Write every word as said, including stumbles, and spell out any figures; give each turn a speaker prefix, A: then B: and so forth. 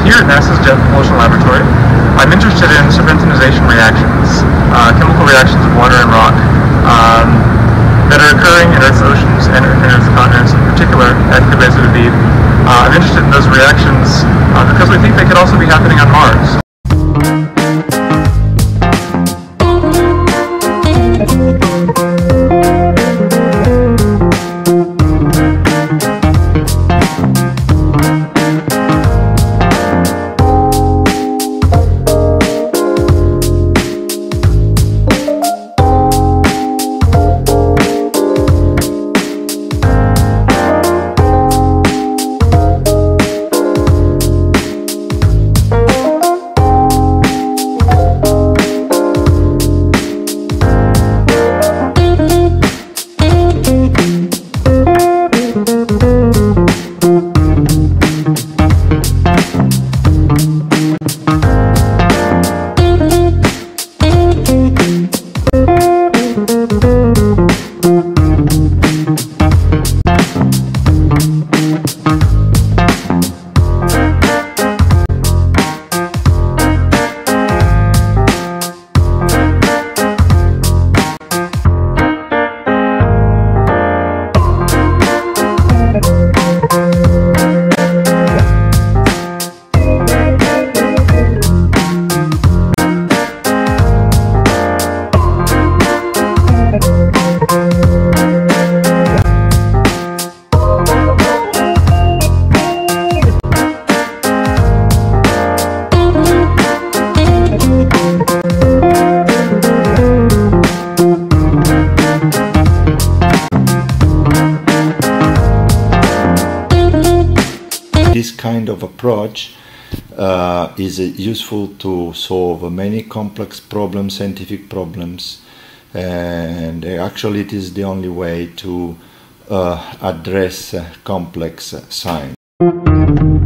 A: Here at NASA's Jet Propulsion Laboratory, I'm interested in serpentinization reactions, uh, chemical reactions of water and rock um, that are occurring in Earth's oceans and in Earth's continents, in particular at Cabeza de Vide. Uh, I'm interested in those reactions uh, because we think they could also be happening on Mars.
B: This kind of approach uh, is uh, useful to solve many complex problems, scientific problems, and actually it is the only way to uh, address uh, complex science.